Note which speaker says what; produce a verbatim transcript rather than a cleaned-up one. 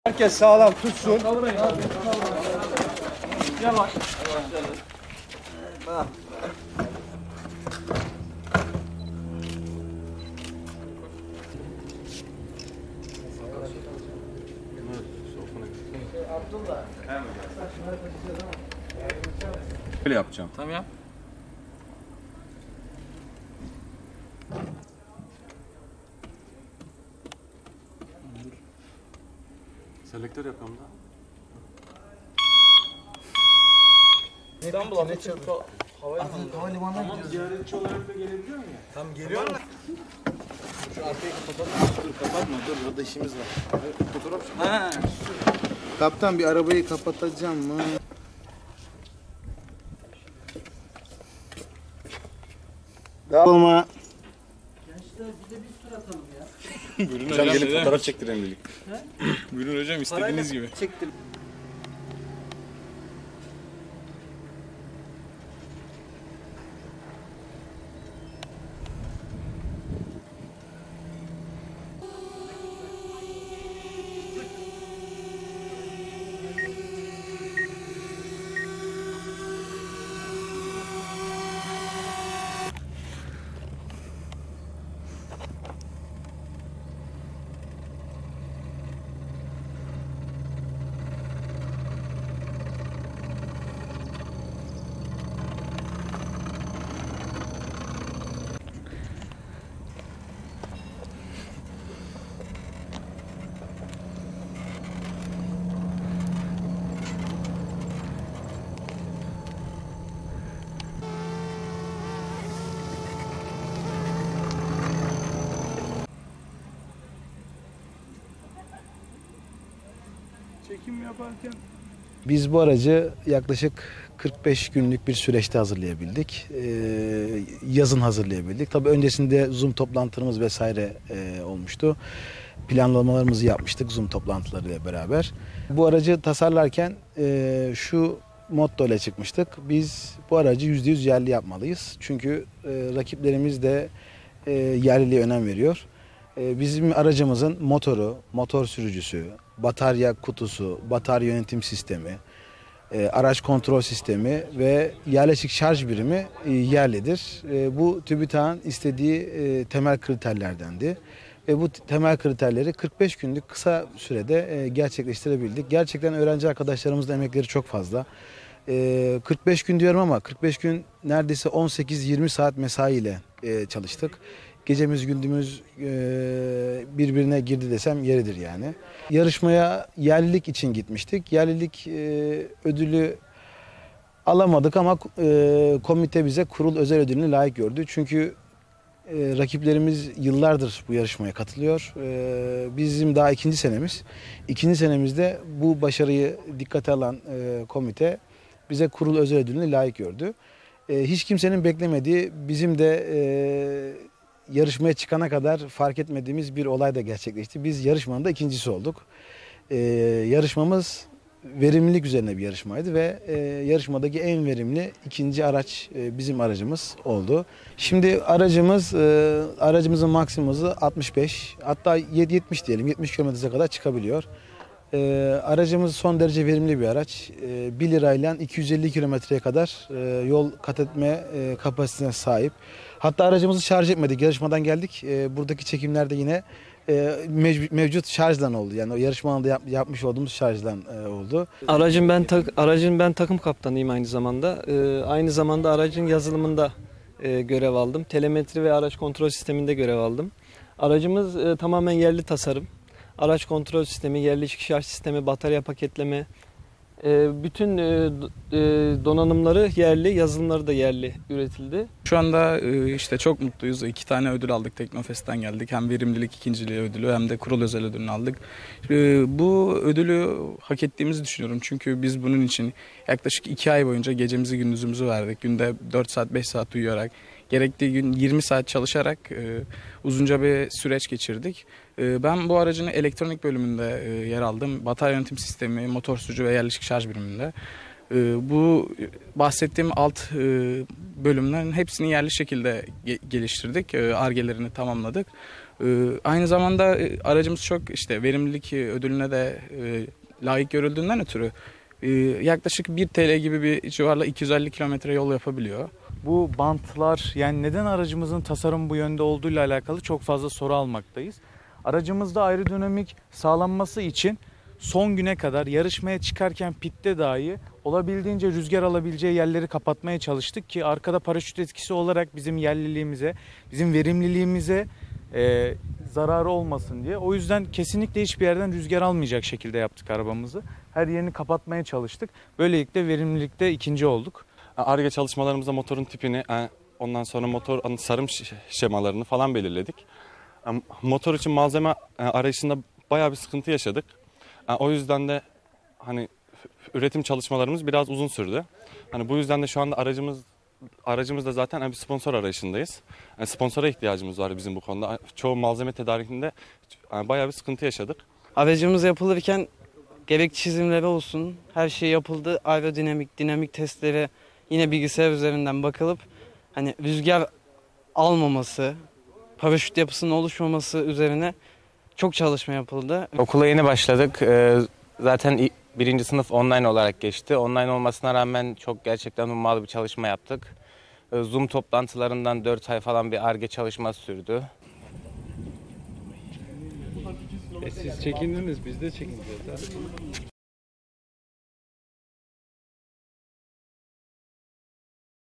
Speaker 1: Herkes sağlam tutsun.
Speaker 2: Yavaş.
Speaker 3: Böyle yapacağım.
Speaker 2: Tamam ya.
Speaker 3: Selektör yapıyorum da.
Speaker 2: İstanbul Atatürk
Speaker 1: Havalimanına gidiyoruz.
Speaker 3: Ziyaretçi olarak da gelebiliyor mu ya?
Speaker 1: Tam geliyor mu?
Speaker 3: Şu arkayı kapatalım. Dur kapatma dur burada işimiz var. Fotoğraf çek.
Speaker 2: Ha.
Speaker 4: Kaptan bir arabayı kapatacağım mı? Olma.
Speaker 3: Buyurun hocam, hocam gelin fotoğraf çektirelim dedik. Buyurun hocam istediğiniz gibi.
Speaker 2: Çektir.
Speaker 3: Çekim yaparken
Speaker 4: Biz bu aracı yaklaşık kırk beş günlük bir süreçte hazırlayabildik. Ee, yazın hazırlayabildik. Tabii öncesinde Zoom toplantılarımız vesaire e, olmuştu. Planlamalarımızı yapmıştık Zoom toplantılarıyla beraber. Bu aracı tasarlarken e, şu motto ile çıkmıştık. Biz bu aracı yüzde yüz yerli yapmalıyız. Çünkü e, rakiplerimiz de e, yerliliğe önem veriyor. E, bizim aracımızın motoru, motor sürücüsü, batarya kutusu, batarya yönetim sistemi, e, araç kontrol sistemi ve yerleşik şarj birimi e, yerlidir. E, bu TÜBİTAK'ın istediği e, temel kriterlerdendi. Ve bu temel kriterleri kırk beş günlük kısa sürede e, gerçekleştirebildik. Gerçekten öğrenci arkadaşlarımızın emekleri çok fazla. E, kırk beş gün diyorum ama kırk beş gün neredeyse on sekiz yirmi saat mesaiyle e, çalıştık. Gecemiz gündüzümüz e, birbirine girdi desem yeridir yani. Yarışmaya yerlilik için gitmiştik. Yerlilik e, ödülü alamadık ama e, komite bize kurul özel ödülünü layık gördü. Çünkü e, rakiplerimiz yıllardır bu yarışmaya katılıyor. E, bizim daha ikinci senemiz. İkinci senemizde bu başarıyı dikkate alan e, komite bize kurul özel ödülünü layık gördü. E, hiç kimsenin beklemediği, bizim de e, yarışmaya çıkana kadar fark etmediğimiz bir olay da gerçekleşti. Biz yarışmanın da ikincisi olduk. Ee, yarışmamız verimlilik üzerine bir yarışmaydı ve e, yarışmadaki en verimli ikinci araç e, bizim aracımız oldu. Şimdi aracımız e, aracımızın maksimum hızı altmış beş, hatta yetmiş diyelim, yetmiş kilometre kadar çıkabiliyor. E, aracımız son derece verimli bir araç. E, bir lirayla iki yüz elli kilometreye kadar e, yol kat etme e, kapasitesine sahip. Hatta aracımızı şarj etmedik. Yarışmadan geldik. E, buradaki çekimlerde yine e, mevcut şarjdan oldu. Yani o yarışmada yap, yapmış olduğumuz şarjdan e, oldu.
Speaker 5: Aracın ben tak, aracın ben takım kaptanıyım aynı zamanda. Ee, aynı zamanda aracın yazılımında e, görev aldım. Telemetri ve araç kontrol sisteminde görev aldım. Aracımız e, tamamen yerli tasarım. Araç kontrol sistemi, yerleşik şarj sistemi, batarya paketleme, e, bütün e, e, donanımları yerli, yazılımları da yerli üretildi.
Speaker 2: Şu anda e, işte çok mutluyuz. İki tane ödül aldık. Teknofest'ten geldik. Hem verimlilik ikinciliği ödülü hem de kurul özel ödülünü aldık. E, Bu ödülü hak ettiğimizi düşünüyorum. Çünkü biz bunun için yaklaşık iki ay boyunca gecemizi gündüzümüzü verdik. Günde dört saat beş saat uyuyarak, gerektiği gün yirmi saat çalışarak e, uzunca bir süreç geçirdik. E, ben bu aracın elektronik bölümünde e, yer aldım. Batarya yönetim sistemi, motor sürücü ve yerleşik şarj biriminde. E, bu bahsettiğim alt e, bölümlerin hepsini yerli şekilde ge- geliştirdik. E, Ar-Ge'lerini tamamladık. Ee, aynı zamanda e, aracımız çok işte verimlilik e, ödülüne de e, layık görüldüğünden ötürü e, yaklaşık bir T L gibi bir civarla iki yüz elli kilometre yol yapabiliyor.
Speaker 6: Bu bantlar, yani neden aracımızın tasarım bu yönde olduğuyla alakalı çok fazla soru almaktayız. Aracımızda aerodinamik sağlanması için son güne kadar yarışmaya çıkarken pitte dahi olabildiğince rüzgar alabileceği yerleri kapatmaya çalıştık ki arkada paraşüt etkisi olarak bizim yerliliğimize, bizim verimliliğimize e, zararı olmasın diye. O yüzden kesinlikle hiçbir yerden rüzgar almayacak şekilde yaptık arabamızı. Her yerini kapatmaya çalıştık. Böylelikle verimlilikte ikinci olduk.
Speaker 7: Ar-Ge çalışmalarımızda motorun tipini, ondan sonra motor sarım şemalarını falan belirledik. Motor için malzeme arayışında bayağı bir sıkıntı yaşadık. O yüzden de hani üretim çalışmalarımız biraz uzun sürdü. Hani bu yüzden de şu anda aracımız aracımız da zaten bir sponsor arayışındayız. Yani sponsora ihtiyacımız var bizim bu konuda. Çoğu malzeme tedarikinde bayağı bir sıkıntı yaşadık.
Speaker 8: Aracımız yapılırken gerek çizimleri olsun, her şey yapıldı. Aerodinamik, dinamik testleri yine bilgisayar üzerinden bakılıp hani rüzgar almaması, paraşüt yapısının oluşmaması üzerine çok çalışma yapıldı.
Speaker 9: Okula yeni başladık. Ee, zaten birinci sınıf online olarak geçti. Online olmasına rağmen çok gerçekten ummalı bir çalışma yaptık. Ee, Zoom toplantılarından dört ay falan bir Ar-Ge çalışması sürdü.
Speaker 5: E siz çekindiniz, biz de çekineceğiz.